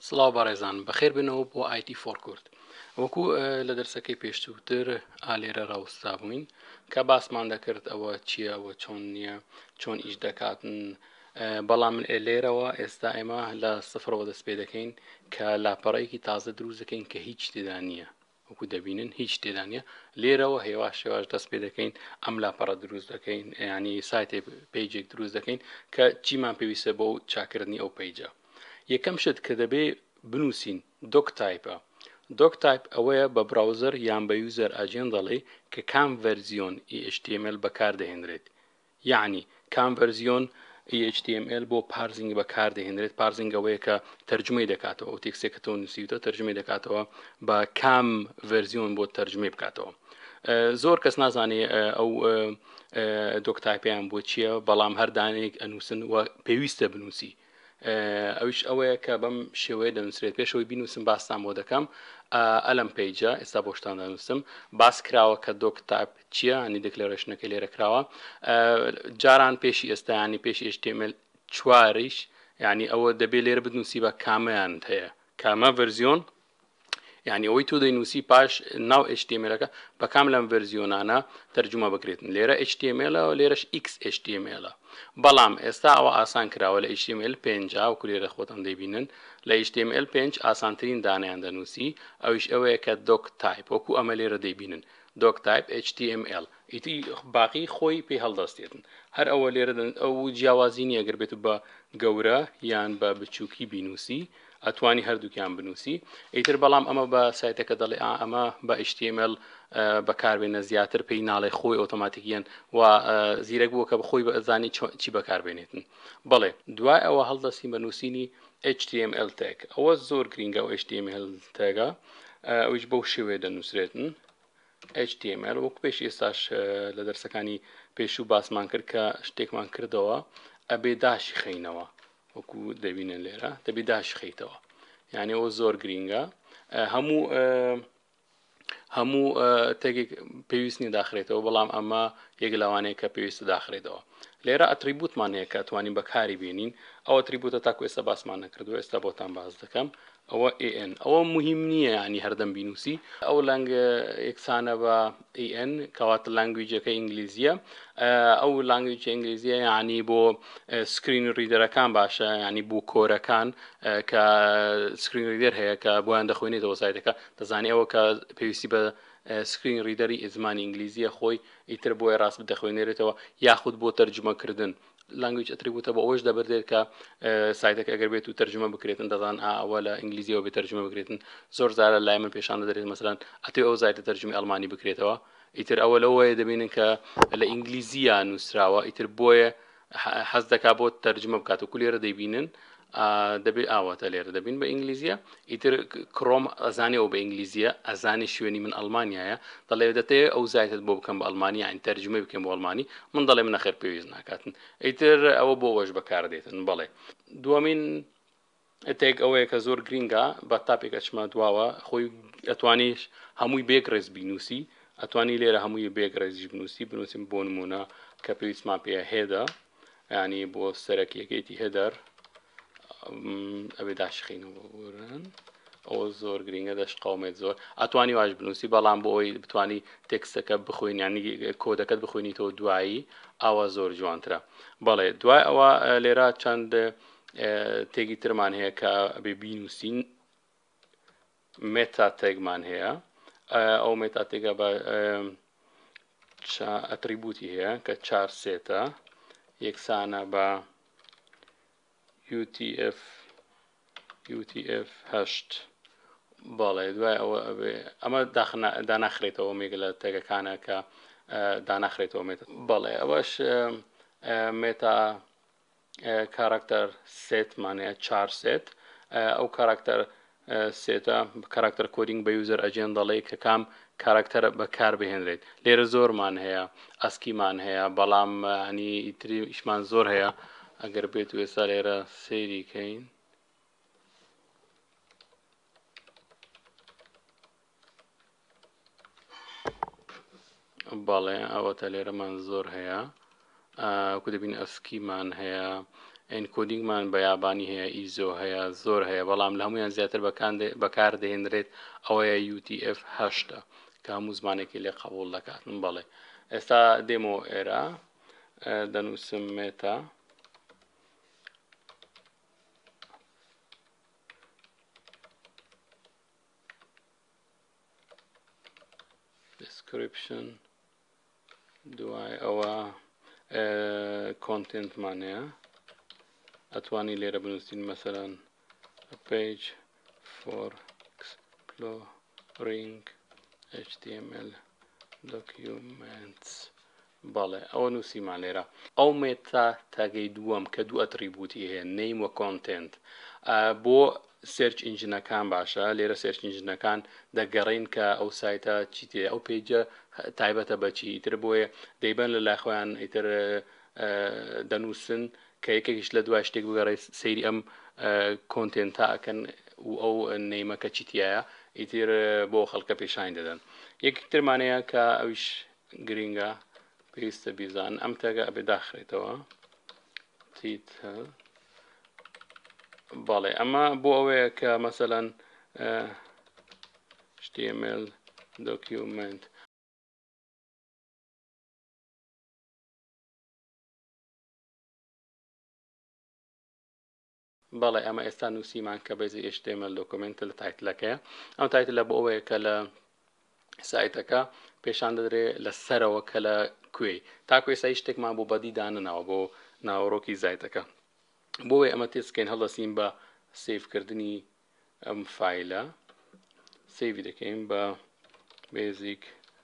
سڵاو بەڕێزان بەخێر بنەوە بۆ آیتی فۆر کورد وەکو لە دەرسەکەی پێشتوتر ئالێرە ڕاوستا بووین کە باسمان دەکرد ئەوە چییە ئەوە چۆن نییە چۆن ئیش دەکاتن بەڵام من لێرەوە ئێستا ئێمە لە سفرەوە دەست پێ دەکەین کە لاپەڕەیەکی تازە دروست دەکەین کە هیچ تێدا نییە وەکو دەبینن هیچ تێدا نییە لێرەوە هێواش شێواش دەست پێ دەکەین ئەم لاپەڕە دروست دەکەین ینی سایتێ پیجێک دروست دەکەین کە چیمان پێویستە بۆ چاکردنی ئەو پیجە یەکەم شت کە دەبێ بنووسین دۆک تایپە دۆک تایپ ئەوەیە بە براوزەر یان بە یوزەر ئاجێن دەڵێ کە کام ڤەرزیۆن HTML بەکاردەهێنرێت یعنی کام ڤەرزیۆن HTML بۆ پارزینگ بەکاردەهێنرێت پارزینگ ئەوەیە کە تەرجمەی دەکاتەوە ئەو تێکسێکە تۆ نووسیوتە تەرجمەی دەکاتەوە بە کام ڤەرزیۆن بۆ تەرجمەی بکاتەوە زۆر کەس نازانێ ئەو دۆک تایپیان بۆ چییە بەڵام هەردانێک ئەنووسن و پێویستە بنووسی ئەوش ئەوەیە کە بەم شێوەیە دەنووسرێت پێشەوەی بینوسم باستان بۆ دەکەم ئەلم پیجە ئێستا بۆ شتان دەنووسم باس کراوە کە دۆک تایپ چییە هەنی دەکلێرەشنەکە لێرە کراوە جاران پێشی ئێستا ینی پێشی HTML چواریش ینی ئەوە دەبێت لێرە بنووسی بە کامەیان هەیە کامە ڤەرزیۆن یعنی ئەوەی تۆ دەینووسی پاش ناو HTMLەکە بە کام لەم ڤەرزیۆنانە تەرجمە بکرێتن لێرە HTML و لێرەش XHTML بەڵام ئێستا ئەوە ئاسان کراوە لە HTML 5 و لێرە خۆتان دەبینن لە HTML 5 ئاسانترین دانیان دەنووسی ئەویش ئەوەیە کە دۆک تایپ وەکو ئەمە لێرە دەبینن دۆک تایپ HTML ئیتی باقی خۆی پێی هەڵدەستێتن هەر ئەوە لێرە ئەو جیاوازی نیە گەر بێت بە گەورە یان بە بچووکی بینوسی ئەتوانی هەردووکیان بنووسی ئیتر بەڵام ئەمە بە سایتەکە دەڵێ ئەمە بە HTML بەکاربێنە زیاتر پێی ناڵێ خۆی ئۆتۆماتیکیان و زیرەک بووە کە بخۆی بەزانی چی بەکاربێنێتن بەڵێ دوای ئەوە هەڵدەستی بە نووسینی HTML تەگ ئەوە زۆر گرینگە و HTML تەگە ئەوش بەو شێوەیە دەنووسرێتن HTML وەکو پێش ئێستاش لە دەرسەکانی پێشوو باسمان کرد کە شتێکمان کردەوە ئەبێ داشی خەینەوە وەکو دەبینن لێرە دەبێ داش خەیتەوە یعنی ئەوە زۆر گرینگە هەموو تێگێک پێویستنی داخرێتەوە بەڵام ئەمە یەک لەوانەیە کە پێویستە داخرێتەوە لێرە ئەتریبوتمان هەیە کە توانین بەکاری بێنین ئەوە تریبوتە تاکو ئێستا باسمان نەکردووە ئێستا بۆتان باز دەکەم ئەوە AN ئەوە مهم نییە ینی هەردەم بینوسی ئەو لەنگ یەکسانە بە AN کەواتە لانگویجەکە ئینگلیزیە ئەو لانگویجە ئینگلیزیە یعنی بۆ سکرین ڕیدەرەکان باشە ینی بۆ کۆرەکان کە سکرین ڕیدەر هەیە کە بۆیان دەخوێنێتەوە سایتەکە دەزانێت ئەوە کە پێویستی بە سکرین ڕیدەری ئزمانی ئینگلیزیە خۆی ئیتر بۆی ڕاست بدەخوێنێتەوە یاخود بۆ تەرجمەکردن لانگویج ئەتریبوتە بە ئەوەش دەبردێت کە سایتەکە ئەگەر بێت و تەرجمە بکرێتن دەزان ئەوە لە ئینگلیزیەوە بێت تەرجمە بکرێتن زۆر زارە لای من پێشان دەدرێت مەسەلەن ئەتوی ئەو زایتە تەرجمەی ئەڵمانی بکرێتەوە ئیتر ئەوە لەوەیە دەبینن کە لە ئینگلیزیە نووسراوە ئیتر بۆیە حەز دەکا بۆ تەرجمە بکات و لێرە دەیبینن دەبێت ئاواتە لێرە دەبین بە ئینگلیزیە ئیتر کڕۆم ئەزانێەوە بە ئینگلیزیە ئەزانی شوێنی من ئەڵمانیایە دەڵێ دەتەیە ئەو زایتت بۆ بکەم بە ئەڵمانی ئاین تەرجمەی بکەم بۆ ئەڵمانی من دەڵێ من نەخێر پێویست ناکاتن ئیتر ئەوە بۆ وەش بەکاردێتن بەڵێ دووەمین تێک ئەوەیە کە زۆر گرینگە بە تاپێکە چمە دواوە خۆی ئەتوانیش هەمووی بێک ڕێز بینوسی ئەتوانی لێرە هەمووی بێک ڕێزیش بنووسیم بۆ نمونە کە پێویستمان پێ هێدە ینی بۆ سەرەکیەکەیەتی هێدەر ئەوێ داشخینەوە بورن ئەوە زۆر گرینگە دەش قومێت زۆر ئەتوانی واش بنووسی بەڵام بۆ ئەوی بتانی تێکستەکە بخوێن ینی کۆدەکەت بخوێنیتەوە دوایی ئەوە زۆر جوانترە بەڵێ دوای ئەوە لێرە چەند تێگی ترمان هەیە کە ئەبێ بینوسین مێتا تێگمان هەیە ئەو مێتا تێگە بە ئەتریبوتی هەیە کە 4 سێتە یەکسانە بە UTF-8 بەڵێ دوای ئەوە ئەمە داناخرێتەوە مێگە لە تێگەکانە کە داناخرێتەوە مێت بەڵێ ئەوەش مێتا کاراکتەر سێتمانەیە 4 سێت ئەو کاراکتەر سێتە کاراکتەر کۆدینگ بە یوزەر ئەجێن دەڵێ کە کام کاراکتەرە بەکار بهێنرێت لێرە زۆرمان هەیە ئەسکیمان هەیە بەڵام هەنی ئیتری ئیشمان زۆر هەیە ئەگەر بێت و ئێستا لێرە سەیریکەین بەڵێ ئەوەتە لێرەمان زۆر هەیە وەکو دەبین ئەسکیمان هەیە ئەنکۆدینگمان بە یابانی هەیە ئیزۆ هەیە زۆر هەیە بەڵام لە هەمویان زیاتر بەکاردەهێنرێت ئەوەیە UTF-8 کە هەموو زمانێکی لێ قبول دەکاتن. بەڵێ ئێستا دێمۆ ئێرە دەنووسم مێتا description دوای ئەوە کۆنتنتمانەیە ئەتوانی لێرە بنووسین مەسەرەن page for exploring HTML documents. بەڵێ ئەوە نووسیمان لێرە ئەو مێتا تاگەی دووەم کە دوو ئەتریبوتی هەیە نەیم وە کۆنتنت بۆ سێرچ ئینجنەکان باشە لێرە سێرچ ئینجنەکان دەگەڕین کە ئەو سایتە چی تێ ئەو پێیجە تایبەتە بەچی ئیتر بۆیە دەیبەن لە لای خۆیان ئیتر دەنووسن کە یەکێکیش لە دوای شتێک بگەڕێ سەیری ئەم کۆنتنتە ئەکەن و ئەو نەیمەکە چیتیایە ئیتر بۆ خەڵکە پێشانی دەدەن. یەکترمانەیە کە ئەویش گرینگە پێویستە بیزان ئەم تەگە ئەبێ داخرێتەوە تیتل. بەڵێ ئەمە بۆ ئەوەیە کە مەسەلەن HTML document بەڵێ ئەمە ئێستا نووسیمان کە بەزی HTML دۆکومنتە لە تایتلەکەیە ئەم تایتلە بۆ ئەوەیە کە لە سایتەکە پێشان دەدرێت لە سەرەوە کە لە کوێ تاکو ئێستا شتێکمان بۆ بەدی دانناوە بۆ ناوەڕۆکی زایتەکە بۆیە ئەمە تێسکەین هەڵدەسین بە سیڤکردنی ئەم فایلە سیڤی دەکەین بە basic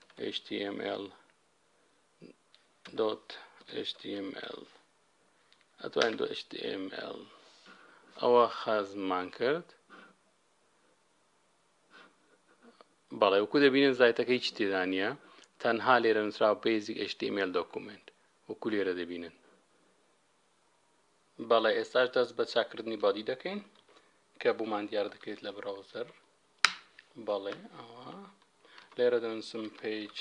html ئەتوانین .html ئەوە خەزمان کرد. بەڵێ وەکو دەبینن زایتەکەی هیچ تێدا نییە تەنها لێرە نووسراوە basic HTML document وەکو لێرە دەبینن. بەڵێ ئێستاش دەست بە چاکردنی بادی دەکەین کە بۆمان دیار دەکرێت لە براوزەر. بەڵێ ئەوە لێرە دەنووسم page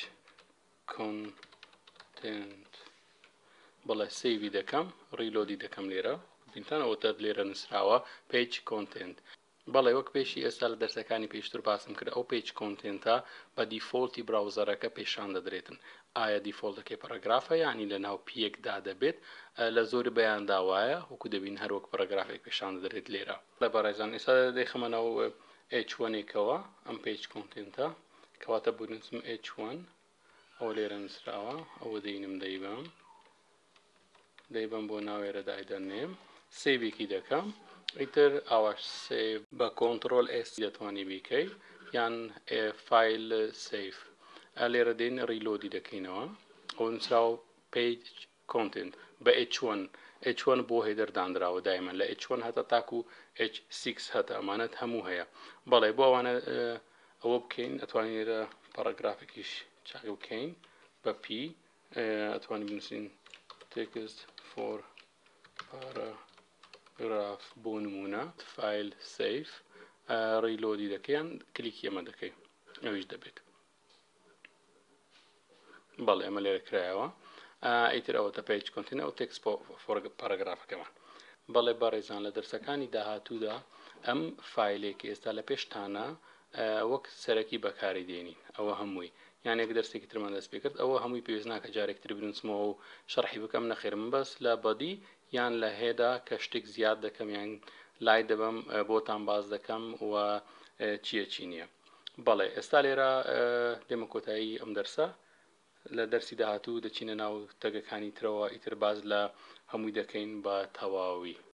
content بەڵێ سیڤی دەکەم ڕیلۆدی دەکەم لێرە بینتانەوەتە لێرە نووسراوە page content. بەڵێ وەک پێشی ئێستا لە دەرسەکانی پێشتر باسم کرد ئەو page contentە بە دیفۆڵتی براوزەرەکە پێشان دەدرێتن ئایا دیفۆڵتەکەی پەرەگرافە یعنی لە ناو پیەکدا دەبێت لە زۆر بەیان داوایە وەکو دەبین هەروەک پەرەگرافێک پێشان دەدرێت لێرە. لە بەڕێزان ئێستا دەیخەمەنەوە H1ێکەوە ئەم page contentە کەواتە بنووسم H1 ئەوە لێرە نووسراوە ئەوە دەینم دەیبم بۆ ناوێرە دایدەنێم سیڤێکی دەکەم ئیتر ئاواش سیڤ بە کۆنتڕۆل S دەتوانی بیکەی یان فایل سیڤ لێرە دێن ڕیلۆدی دەکەینەوە ئەو نووسراوە page content بە H1 بۆ هێدەردانراوە دایمە لە H1 هەتا تاکو H6 هەتا ئەمانەت هەموو هەیە. بەڵێ بۆ ئەوانە ئەوە بکەین ئەتوانین لێرە پەرەگرافێکیش چاک بکەین بە P ئەتوانین بنووسین text for paragraph بۆ نمونە فایل سیڤ ڕیلۆدی دەکەیان کلیکی ئەمە دەکەی ئەویش دەبێت. بەڵێ ئەمە لێرە کرایەوە ئیتر ئەوەتە page content ئەو text for پەرەگرافەکەمان. بەڵێ بەڕێزان لە دەرسەکانی داهاتوودا ئەم فایلێکی ئێستا لە پێشتانە وەک سەرەکی بەکاری دێنین ئەوە هەمووی یان یەک دەرسێکی ترمان دەست پێ کرد ئەوە هەمووی پێویست ناکە جارێکتر بنووسمەوە و شەرحی بکەم نەخێرم بەس لە بەدی یان لە هێدا کە شتێک زیاد دەکەم یان لای دەبم بۆتان باز دەکەم و چیە نییە. بەڵێ ئێستا لێرە دێمە کۆتایی ئەم دەرسە لە دەرسی داهاتوو دەچینە ناو تەگەکانی ترەوە ئیتر باز لە هەمووی دەکەین بە تەواوی.